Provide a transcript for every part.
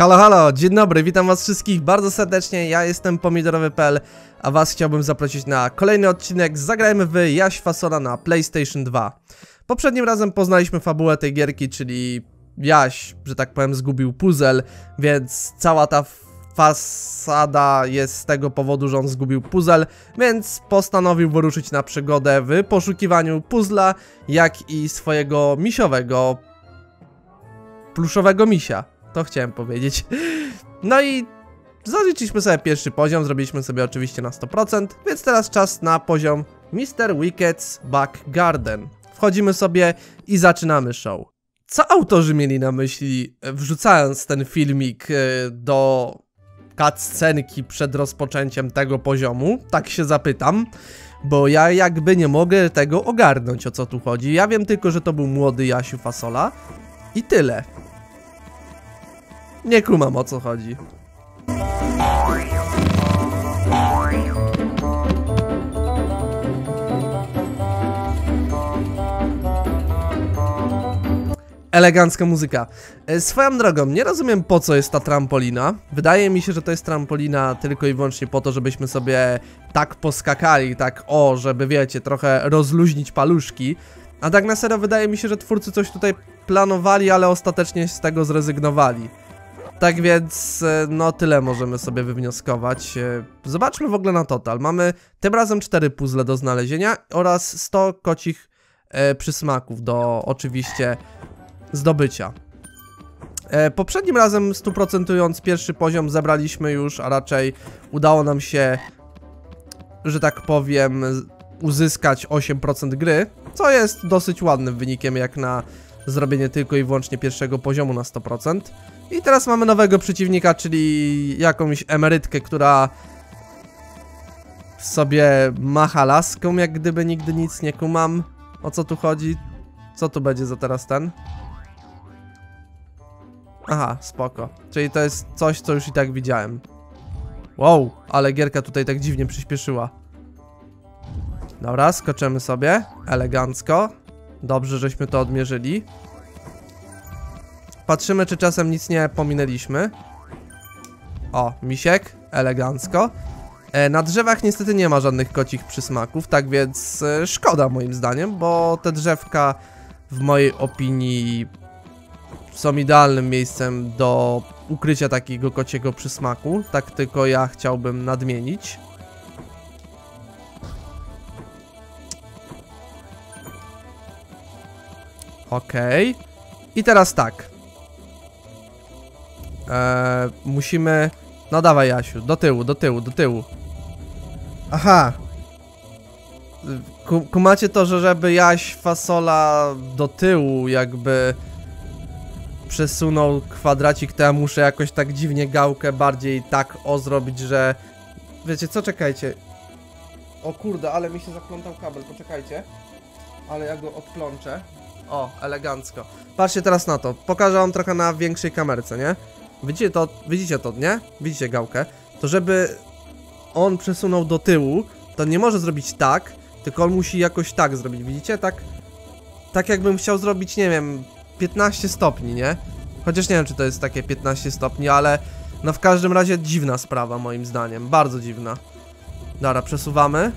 Halo, halo, dzień dobry, witam was wszystkich bardzo serdecznie, ja jestem Pomidorowy.pl, a was chciałbym zaprosić na kolejny odcinek. Zagrajmy w Jaś Fasola na PlayStation 2. Poprzednim razem poznaliśmy fabułę tej gierki, czyli Jaś, że tak powiem, zgubił puzzle, więc cała ta fasada jest z tego powodu, że on zgubił puzzle, więc postanowił wyruszyć na przygodę w poszukiwaniu puzzla, jak i swojego misiowego, pluszowego misia. To chciałem powiedzieć. No i zaliczyliśmy sobie pierwszy poziom, zrobiliśmy sobie oczywiście na 100%, więc teraz czas na poziom Mr. Wicked's Back Garden. Wchodzimy sobie i zaczynamy show. Co autorzy mieli na myśli, wrzucając ten filmik do cutscenki przed rozpoczęciem tego poziomu? Tak się zapytam, bo ja jakby nie mogę tego ogarnąć, o co tu chodzi. Ja wiem tylko, że to był młody Jasiu Fasola i tyle. Nie kumam, o co chodzi. Elegancka muzyka. Swoją drogą, nie rozumiem, po co jest ta trampolina. Wydaje mi się, że to jest trampolina tylko i wyłącznie po to, żebyśmy sobie tak poskakali, tak żeby wiecie, trochę rozluźnić paluszki. A tak na serio wydaje mi się, że twórcy coś tutaj planowali, ale ostatecznie z tego zrezygnowali. Tak więc, no tyle możemy sobie wywnioskować. Zobaczmy w ogóle na total. Mamy tym razem 4 puzzle do znalezienia oraz 100 kocich przysmaków do oczywiście zdobycia. Poprzednim razem 100%ując pierwszy poziom zebraliśmy już, a raczej udało nam się, że tak powiem, uzyskać 8% gry, co jest dosyć ładnym wynikiem jak na zrobienie tylko i wyłącznie pierwszego poziomu na 100%. I teraz mamy nowego przeciwnika, czyli jakąś emerytkę, która sobie macha laską, jak gdyby nigdy nic, nie kumam. O co tu chodzi? Co tu będzie za teraz ten? Aha, spoko. Czyli to jest coś, co już i tak widziałem. Wow, ale gierka tutaj tak dziwnie przyspieszyła. Dobra, skoczymy sobie. Elegancko. Dobrze, żeśmy to odmierzyli. Patrzymy, czy czasem nic nie pominęliśmy. O, misiek, elegancko. Na drzewach niestety nie ma żadnych kocich przysmaków, tak więc szkoda moim zdaniem, bo te drzewka w mojej opinii są idealnym miejscem do ukrycia takiego kociego przysmaku. Tak tylko ja chciałbym nadmienić. Okej. I teraz tak. Musimy... No dawaj, Jasiu, do tyłu, do tyłu, do tyłu. Aha. Kumacie to, że żeby Jaś Fasola do tyłu jakby przesunął kwadracik, to ja muszę jakoś tak dziwnie gałkę bardziej tak zrobić, że... Wiecie co, czekajcie. O kurde, ale mi się zaplątał kabel, poczekajcie. Ale ja go odplączę. O, elegancko. Patrzcie teraz na to. Pokażę wam trochę na większej kamerce, nie? Widzicie to, nie? Widzicie gałkę? To żeby on przesunął do tyłu, to nie może zrobić tak, tylko on musi jakoś tak zrobić, widzicie? Tak jakbym chciał zrobić, nie wiem, 15 stopni, nie? Chociaż nie wiem, czy to jest takie 15 stopni, ale no w każdym razie dziwna sprawa moim zdaniem, bardzo dziwna. Dobra, przesuwamy.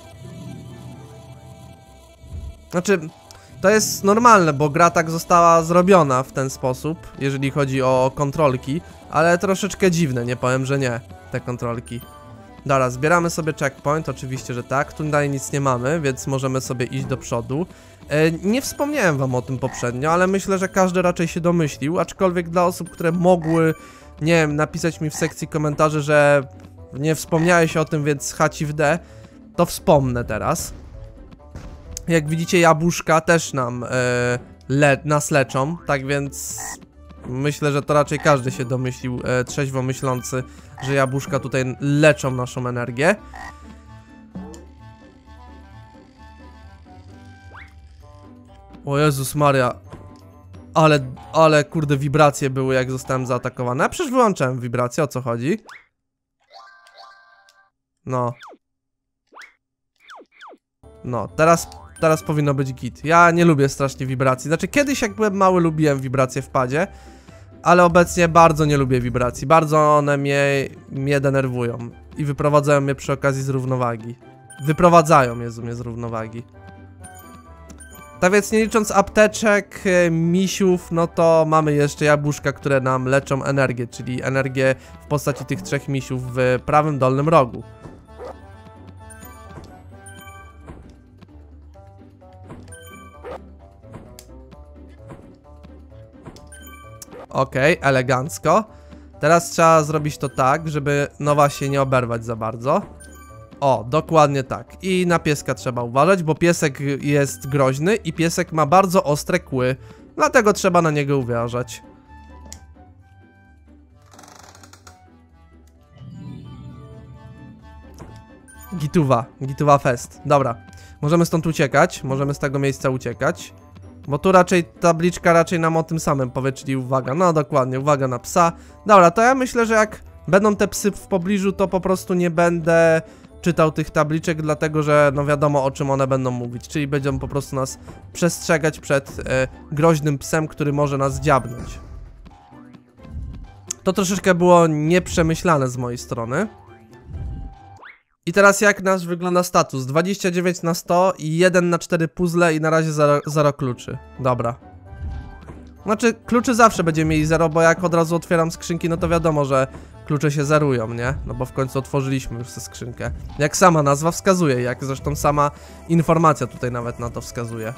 Znaczy... To jest normalne, bo gra tak została zrobiona w ten sposób, jeżeli chodzi o kontrolki, ale troszeczkę dziwne, nie powiem, że nie, te kontrolki. Dobra, zbieramy sobie checkpoint, oczywiście, że tak, tu dalej nic nie mamy, więc możemy sobie iść do przodu. Nie wspomniałem wam o tym poprzednio, ale myślę, że każdy raczej się domyślił, aczkolwiek dla osób, które mogły, nie wiem, napisać mi w sekcji komentarzy, że nie wspomniałeś o tym, więc chaci w D, to wspomnę teraz. Jak widzicie, jabłuszka też nas leczą, tak więc myślę, że to raczej każdy się domyślił, trzeźwo myślący, że jabłuszka tutaj leczą naszą energię. O Jezus Maria, ale kurde wibracje były, jak zostałem zaatakowany. Ja przecież wyłączałem wibracje, o co chodzi? No, teraz powinno być git. Ja nie lubię strasznie wibracji. Znaczy kiedyś jak byłem mały lubiłem wibracje w padzie, ale obecnie bardzo nie lubię wibracji. Bardzo one mnie denerwują i wyprowadzają mnie przy okazji z równowagi. Wyprowadzają mnie z równowagi. Tak więc nie licząc apteczek, misiów, no to mamy jeszcze jabłuszka, które nam leczą energię, czyli energię w postaci tych 3 misiów w prawym dolnym rogu. Okej, elegancko. Teraz trzeba zrobić to tak, żeby nowa się nie oberwać za bardzo. O, dokładnie tak. I na pieska trzeba uważać, bo piesek jest groźny i piesek ma bardzo ostre kły. Dlatego trzeba na niego uważać. Gituwa fest. Dobra, możemy stąd uciekać, możemy z tego miejsca uciekać. Bo tu raczej tabliczka raczej nam o tym samym powie, czyli uwaga, no dokładnie, uwaga na psa. Dobra, to ja myślę, że jak będą te psy w pobliżu, to po prostu nie będę czytał tych tabliczek, dlatego że no wiadomo o czym one będą mówić, czyli będą po prostu nas przestrzegać przed groźnym psem, który może nas dziabnąć. To troszeczkę było nieprzemyślane z mojej strony. I teraz jak nasz wygląda status? 29 na 100 i 1 na 4 puzzle i na razie 0 kluczy. Dobra. Znaczy kluczy zawsze będziemy mieli 0, bo jak od razu otwieram skrzynki, no to wiadomo, że klucze się zerują, nie? No bo w końcu otworzyliśmy już tę skrzynkę. Jak sama nazwa wskazuje, jak zresztą sama informacja tutaj nawet na to wskazuje.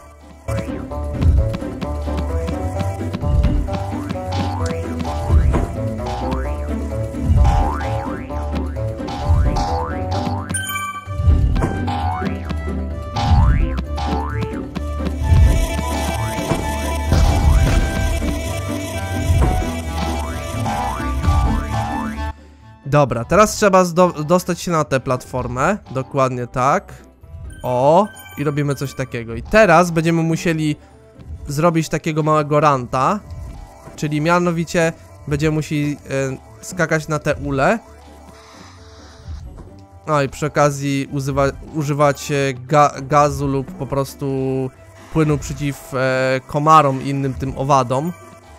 Dobra, teraz trzeba dostać się na tę platformę. Dokładnie tak. O, i robimy coś takiego. I teraz będziemy musieli zrobić takiego małego ranta. Czyli mianowicie będziemy musieli skakać na te ule. No i przy okazji używać gazu lub po prostu płynu przeciw komarom i innym tym owadom.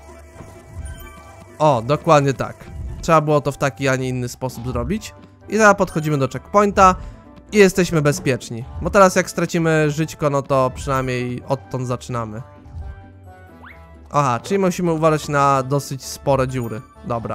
O, dokładnie tak. Trzeba było to w taki, a nie inny sposób zrobić. I teraz podchodzimy do checkpointa i jesteśmy bezpieczni. Bo teraz jak stracimy żyćko, no to przynajmniej odtąd zaczynamy. Aha, czyli musimy uważać na dosyć spore dziury. Dobra.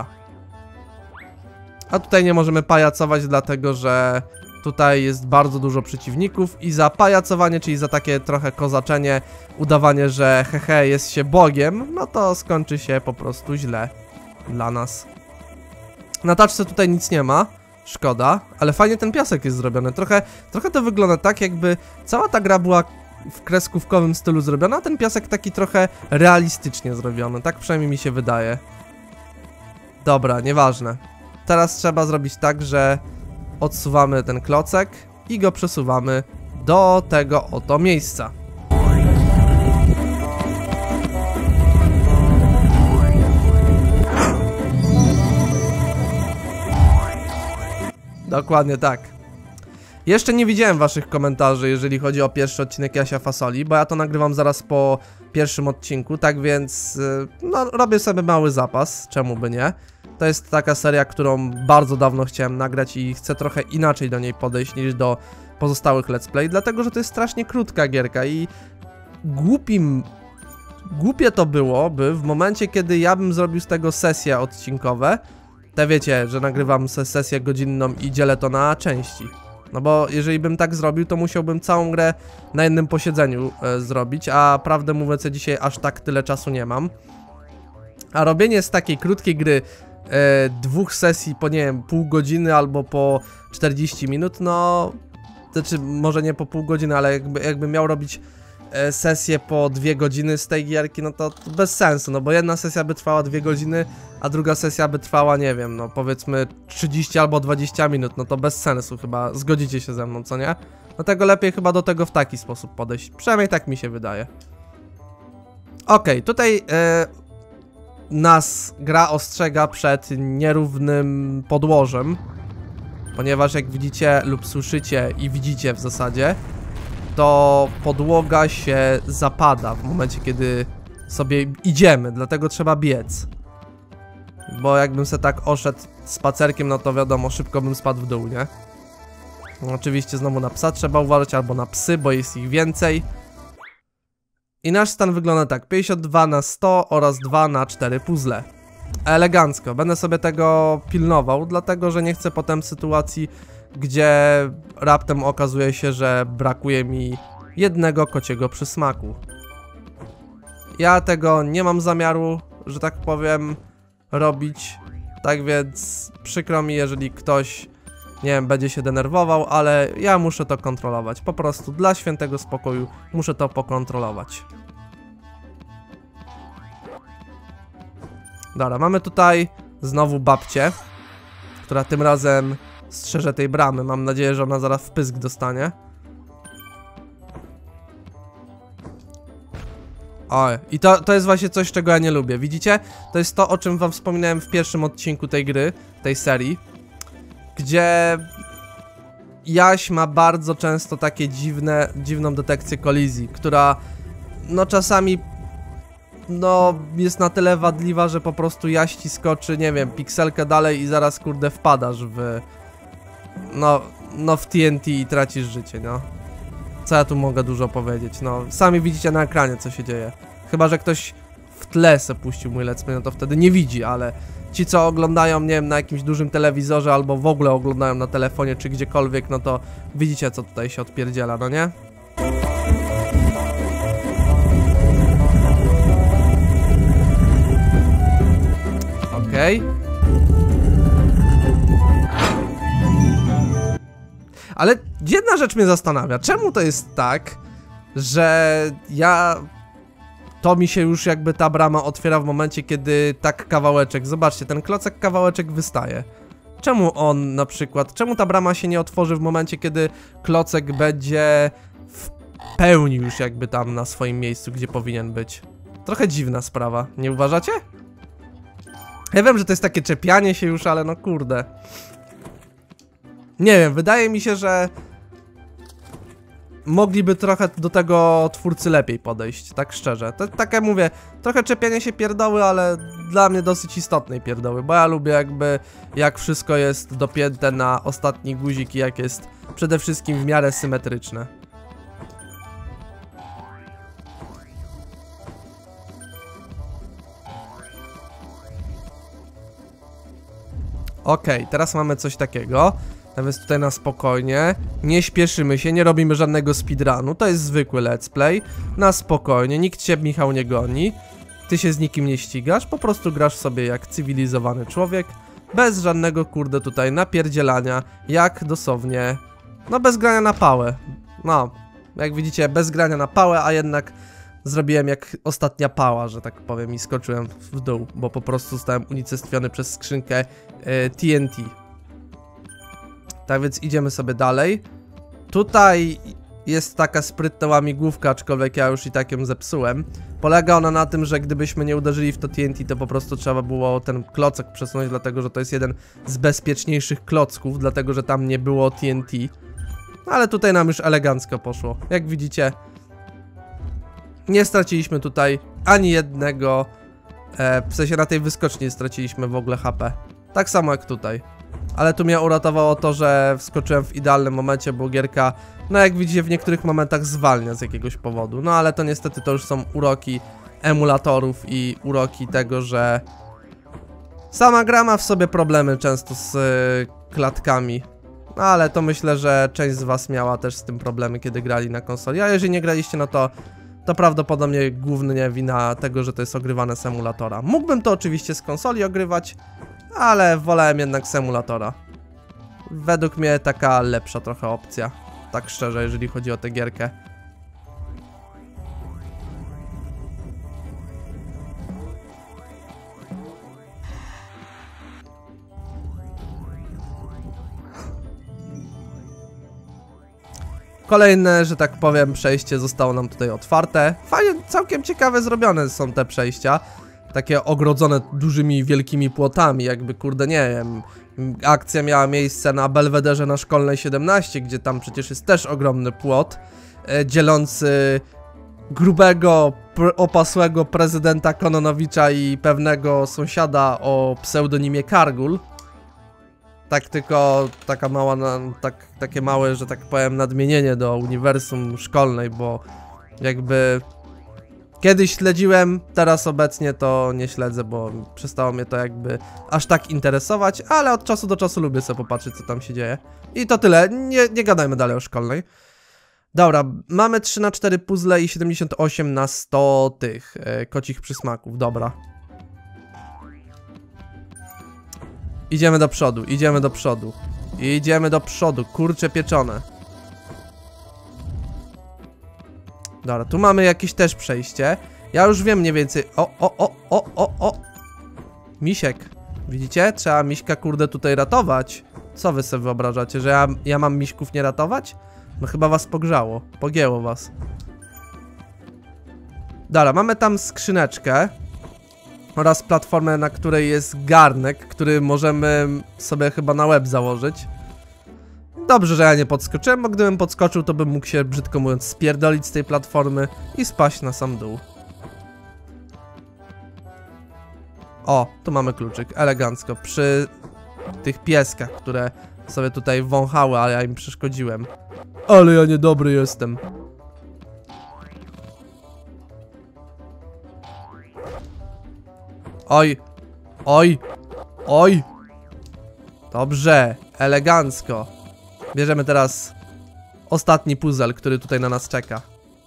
A tutaj nie możemy pajacować, dlatego że tutaj jest bardzo dużo przeciwników i za pajacowanie, czyli za takie trochę kozaczenie, udawanie, że hehe, jest się Bogiem, no to skończy się po prostu źle dla nas. Na taczce tutaj nic nie ma, szkoda, ale fajnie ten piasek jest zrobiony. Trochę to wygląda tak, jakby cała ta gra była w kreskówkowym stylu zrobiona, a ten piasek taki trochę realistycznie zrobiony, tak przynajmniej mi się wydaje. Dobra, nieważne. Teraz trzeba zrobić tak, że odsuwamy ten klocek i go przesuwamy do tego oto miejsca. Dokładnie tak. Jeszcze nie widziałem waszych komentarzy, jeżeli chodzi o pierwszy odcinek Jasia Fasoli, bo ja to nagrywam zaraz po pierwszym odcinku, tak więc no, robię sobie mały zapas, czemu by nie. To jest taka seria, którą bardzo dawno chciałem nagrać i chcę trochę inaczej do niej podejść niż do pozostałych let's play, dlatego że to jest strasznie krótka gierka i głupie to byłoby w momencie, kiedy ja bym zrobił z tego sesje odcinkowe. Te wiecie, że nagrywam sesję godzinną i dzielę to na części. No bo jeżeli bym tak zrobił, to musiałbym całą grę na jednym posiedzeniu zrobić, a prawdę mówiąc, ja dzisiaj aż tak tyle czasu nie mam. A robienie z takiej krótkiej gry dwóch sesji po, nie wiem, pół godziny albo po 40 minut, no... Znaczy, może nie po pół godziny, ale jakbym miał robić sesję po 2 godziny z tej gierki, no to bez sensu, no bo jedna sesja by trwała 2 godziny, a druga sesja by trwała, nie wiem, no powiedzmy 30 albo 20 minut, no to bez sensu chyba, zgodzicie się ze mną, co nie? Dlatego lepiej chyba do tego w taki sposób podejść, przynajmniej tak mi się wydaje. Okej, tutaj nas gra ostrzega przed nierównym podłożem, ponieważ jak widzicie lub słyszycie i widzicie w zasadzie, to podłoga się zapada w momencie, kiedy sobie idziemy, dlatego trzeba biec. Bo jakbym se tak oszedł spacerkiem, no to wiadomo, szybko bym spadł w dół, nie? No, oczywiście znowu na psa trzeba uważać, albo na psy, bo jest ich więcej. I nasz stan wygląda tak, 52 na 100 oraz 2 na 4 puzzle. Elegancko, będę sobie tego pilnował, dlatego że nie chcę potem sytuacji, gdzie raptem okazuje się, że brakuje mi jednego kociego przysmaku. Ja tego nie mam zamiaru, że tak powiem, robić, tak więc przykro mi, jeżeli ktoś, nie wiem, będzie się denerwował, ale ja muszę to kontrolować, po prostu dla świętego spokoju muszę to pokontrolować. Dobra, mamy tutaj znowu babcię, która tym razem strzeże tej bramy. Mam nadzieję, że ona zaraz wpysk dostanie. Oj, i to jest właśnie coś, czego ja nie lubię. Widzicie? To jest to, o czym wam wspominałem w pierwszym odcinku tej gry, tej serii, gdzie Jaś ma bardzo często takie dziwną detekcję kolizji, która no czasami no jest na tyle wadliwa, że po prostu Jaś ci skoczy, nie wiem, pikselkę dalej i zaraz kurde wpadasz w w TNT i tracisz życie, no. Co ja tu mogę dużo powiedzieć, no. Sami widzicie na ekranie, co się dzieje. Chyba że ktoś w tle se puścił mój let's play, no to wtedy nie widzi, ale ci co oglądają, nie wiem, na jakimś dużym telewizorze albo w ogóle oglądają na telefonie czy gdziekolwiek, no to widzicie co tutaj się odpierdziela, no nie? Okej. Ale jedna rzecz mnie zastanawia, czemu to jest tak, że to mi się już jakby ta brama otwiera w momencie, kiedy tak kawałeczek, zobaczcie, ten klocek kawałeczek wystaje. Czemu on na przykład, czemu ta brama się nie otworzy w momencie, kiedy klocek będzie w pełni już jakby tam na swoim miejscu, gdzie powinien być? Trochę dziwna sprawa, nie uważacie? Ja wiem, że to jest takie czepianie się już, ale no kurde. Nie wiem, wydaje mi się, że mogliby trochę do tego twórcy lepiej podejść, tak szczerze. To tak jak mówię, trochę czepianie się pierdoły, ale dla mnie dosyć istotnej pierdoły, bo ja lubię jakby, jak wszystko jest dopięte na ostatni guzik i jak jest przede wszystkim w miarę symetryczne. Okej, teraz mamy coś takiego. Nawet tutaj na spokojnie, nie śpieszymy się, nie robimy żadnego speedrunu, to jest zwykły let's play, na spokojnie, nikt cię, Michał, nie goni, ty się z nikim nie ścigasz, po prostu grasz sobie jak cywilizowany człowiek, bez żadnego kurde tutaj napierdzielania, jak dosłownie, no bez grania na pałę, no, jak widzicie, bez grania na pałę, a jednak zrobiłem jak ostatnia pała, że tak powiem, i skoczyłem w dół, bo po prostu zostałem unicestwiony przez skrzynkę TNT. Tak więc idziemy sobie dalej. Tutaj jest taka sprytna łamigłówka, aczkolwiek ja już i tak ją zepsułem. Polega ona na tym, że gdybyśmy nie uderzyli w to TNT, to po prostu trzeba było ten klocek przesunąć, dlatego że to jest jeden z bezpieczniejszych klocków, dlatego że tam nie było TNT. No, ale tutaj nam już elegancko poszło. Jak widzicie, nie straciliśmy tutaj ani jednego, w sensie na tej wyskoczni nie straciliśmy w ogóle HP. Tak samo jak tutaj. Ale tu mnie uratowało to, że wskoczyłem w idealnym momencie, bo gierka, no jak widzicie, w niektórych momentach zwalnia z jakiegoś powodu. No ale to niestety to już są uroki emulatorów i uroki tego, że sama gra ma w sobie problemy często z klatkami. No ale to myślę, że część z was miała też z tym problemy, kiedy grali na konsoli. A jeżeli nie graliście, no to prawdopodobnie głównie wina tego, że to jest ogrywane z emulatora. Mógłbym to oczywiście z konsoli ogrywać, ale wolałem jednak z emulatora. Według mnie taka lepsza trochę opcja. Tak szczerze, jeżeli chodzi o tę gierkę. Kolejne, że tak powiem, przejście zostało nam tutaj otwarte. Fajnie, całkiem ciekawe zrobione są te przejścia. Takie ogrodzone dużymi, wielkimi płotami, jakby kurde, nie wiem. Akcja miała miejsce na Belwederze na Szkolnej 17, gdzie tam przecież jest też ogromny płot, dzielący grubego, opasłego prezydenta Kononowicza i pewnego sąsiada o pseudonimie Kargul. Tak tylko taka mała, takie małe, że tak powiem, nadmienienie do uniwersum szkolnej, bo jakby kiedyś śledziłem, teraz obecnie to nie śledzę, bo przestało mnie to jakby aż tak interesować, ale od czasu do czasu lubię sobie popatrzeć, co tam się dzieje. I to tyle, nie gadajmy dalej o szkolnej. Dobra, mamy 3 na 4 puzzle i 78 na 100 tych kocich przysmaków, dobra. Idziemy do przodu, idziemy do przodu. Idziemy do przodu, kurcze pieczone. Dobra, tu mamy jakieś też przejście. Ja już wiem mniej więcej. O. Misiek. Widzicie? Trzeba miśka, kurde, tutaj ratować. Co wy sobie wyobrażacie, że ja mam miśków nie ratować? No chyba was pogrzało. Pogięło was. Dobra, mamy tam skrzyneczkę. Oraz platformę, na której jest garnek, który możemy sobie chyba na łeb założyć. Dobrze, że ja nie podskoczyłem, bo gdybym podskoczył, to bym mógł się, brzydko mówiąc, spierdolić z tej platformy i spaść na sam dół. O, tu mamy kluczyk, elegancko, przy tych pieskach, które sobie tutaj wąchały, a ja im przeszkodziłem. Ale ja niedobry jestem. Oj, oj, oj. Dobrze, elegancko. Bierzemy teraz ostatni puzzle, który tutaj na nas czeka.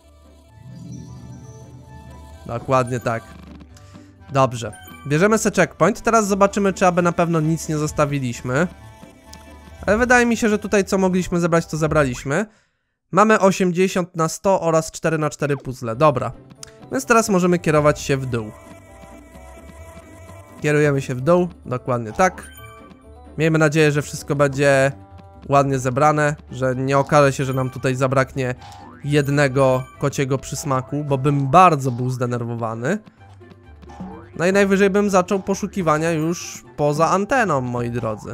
Dokładnie tak. Dobrze. Bierzemy sobie checkpoint. Teraz zobaczymy, czy aby na pewno nic nie zostawiliśmy. Ale wydaje mi się, że tutaj co mogliśmy zebrać, to zebraliśmy. Mamy 80 na 100 oraz 4 na 4 puzzle. Dobra. Więc teraz możemy kierować się w dół. Kierujemy się w dół. Dokładnie tak. Miejmy nadzieję, że wszystko będzie ładnie zebrane, że nie okaże się, że nam tutaj zabraknie jednego kociego przysmaku, bo bym bardzo był zdenerwowany. No i najwyżej bym zaczął poszukiwania już poza anteną, moi drodzy.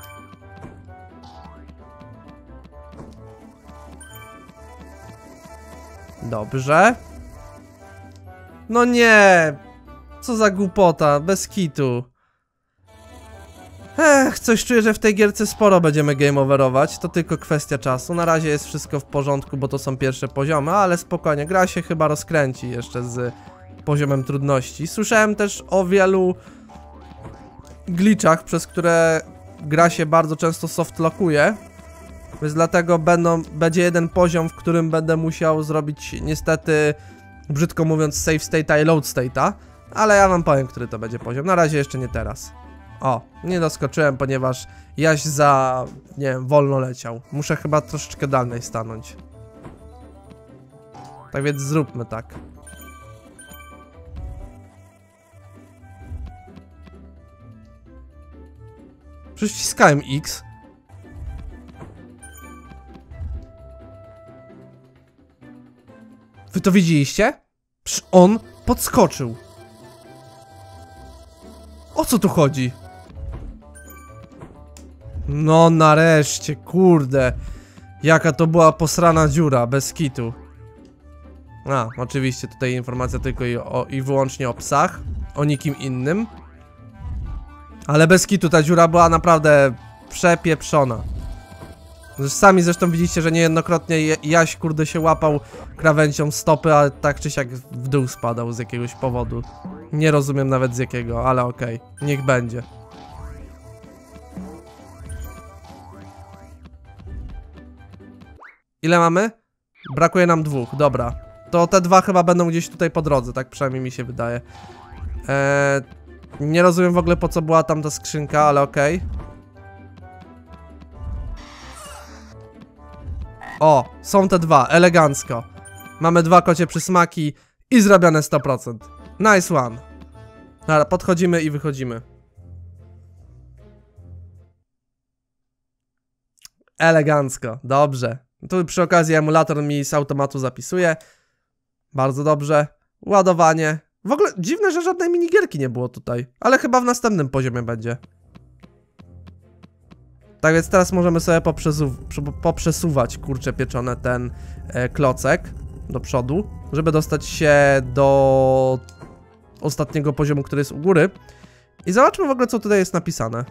Dobrze. No nie! Co za głupota, bez kitu. Coś czuję, że w tej gierce sporo będziemy game overować. To tylko kwestia czasu. Na razie jest wszystko w porządku, bo to są pierwsze poziomy, ale spokojnie, gra się chyba rozkręci jeszcze z poziomem trudności. Słyszałem też o wielu glitchach, przez które gra się bardzo często softlockuje. Więc dlatego będzie jeden poziom, w którym będę musiał zrobić niestety, brzydko mówiąc, save state'a i load state'a. Ale ja wam powiem, który to będzie poziom. Na razie jeszcze nie teraz. O, nie doskoczyłem, ponieważ Jaś za, nie wiem, wolno leciał. Muszę chyba troszeczkę dalej stanąć. Tak więc zróbmy tak. Przyciskałem X. Wy to widzieliście? Przecież on podskoczył. O co tu chodzi? No nareszcie, kurde. Jaka to była posrana dziura, bez kitu. A, oczywiście tutaj informacja tylko i wyłącznie o psach. O nikim innym. Ale bez kitu ta dziura była naprawdę przepieprzona. Sami zresztą widzicie, że niejednokrotnie Jaś, kurde, się łapał krawędzią stopy, a tak czy siak w dół spadał z jakiegoś powodu. Nie rozumiem nawet z jakiego, ale okej, niech będzie. Ile mamy? Brakuje nam 2, dobra. To te 2 chyba będą gdzieś tutaj po drodze, tak przynajmniej mi się wydaje. Nie rozumiem w ogóle, po co była tam ta skrzynka, ale okej. O, są te 2, elegancko. Mamy 2 kocie przysmaki i zrobione 100%. Nice one. Dobra, podchodzimy i wychodzimy. Elegancko, dobrze. Tu przy okazji emulator mi z automatu zapisuje. Bardzo dobrze. Ładowanie. W ogóle dziwne, że żadnej minigierki nie było tutaj. Ale chyba w następnym poziomie będzie. Tak więc teraz możemy sobie poprzesuwać, kurcze pieczone, ten klocek. do przodu, żeby dostać się do ostatniego poziomu, który jest u góry. I zobaczmy w ogóle, co tutaj jest napisane.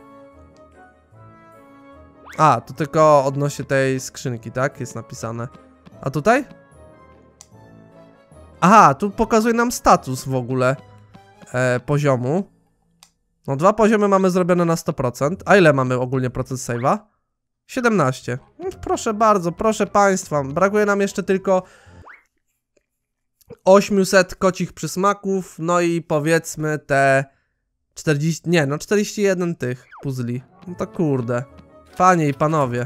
A, to tylko odnośnie tej skrzynki, tak? Jest napisane. A tutaj? Aha, tu pokazuje nam status w ogóle poziomu. No 2 poziomy mamy zrobione na 100%. A ile mamy ogólnie procent save'a? 17. No, proszę bardzo, proszę państwa. Brakuje nam jeszcze tylko 800 kocich przysmaków. No i powiedzmy te 40... Nie, no 41 tych puzli. No to kurde. Panie i panowie.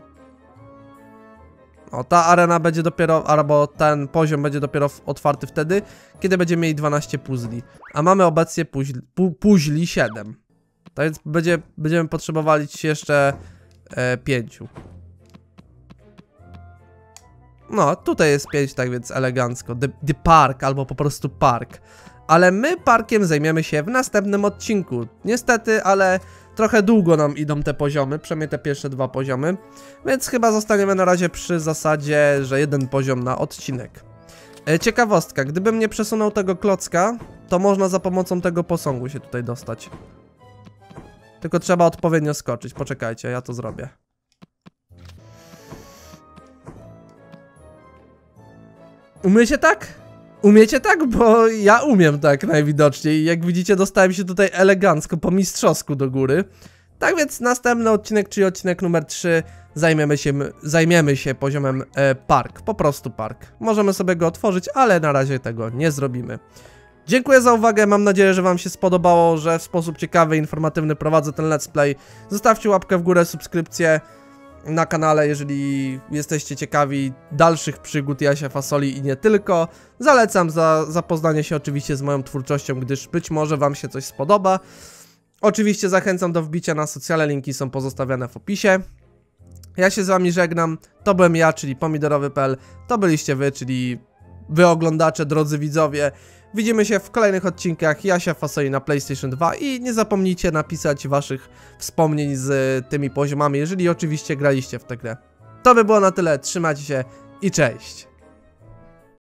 O, ta arena będzie dopiero, albo ten poziom będzie dopiero otwarty wtedy, kiedy będziemy mieli 12 puzli. A mamy obecnie puzli 7. To więc będziemy potrzebowali jeszcze 5. No, tutaj jest 5, tak więc elegancko. The Park, albo po prostu park. Ale my parkiem zajmiemy się w następnym odcinku. Niestety, ale trochę długo nam idą te poziomy, przynajmniej te pierwsze 2 poziomy. Więc chyba zostaniemy na razie przy zasadzie, że 1 poziom na odcinek. Ciekawostka, gdybym nie przesunął tego klocka, to można za pomocą tego posągu się tutaj dostać. Tylko trzeba odpowiednio skoczyć. Poczekajcie, ja to zrobię. Umiecie tak? Umiecie tak? Bo ja umiem tak najwidoczniej. Jak widzicie, dostałem się tutaj elegancko, po mistrzowsku do góry. Tak więc następny odcinek, czyli odcinek numer 3, zajmiemy się poziomem park. Po prostu park. Możemy sobie go otworzyć, ale na razie tego nie zrobimy. Dziękuję za uwagę, mam nadzieję, że wam się spodobało, że w sposób ciekawy i informatywny prowadzę ten let's play. Zostawcie łapkę w górę, subskrypcję na kanale, jeżeli jesteście ciekawi dalszych przygód Jasia Fasoli i nie tylko. Zalecam zapoznanie się oczywiście z moją twórczością, gdyż być może wam się coś spodoba. Oczywiście zachęcam do wbicia na socjale, linki są pozostawione w opisie. Ja się z wami żegnam, to byłem ja, czyli pomidorowy.pl, to byliście wy, czyli wy oglądacze, drodzy widzowie. Widzimy się w kolejnych odcinkach Jasia Fasoli na PlayStation 2 i nie zapomnijcie napisać waszych wspomnień z tymi poziomami, jeżeli oczywiście graliście w tę grę. To by było na tyle, trzymajcie się i cześć!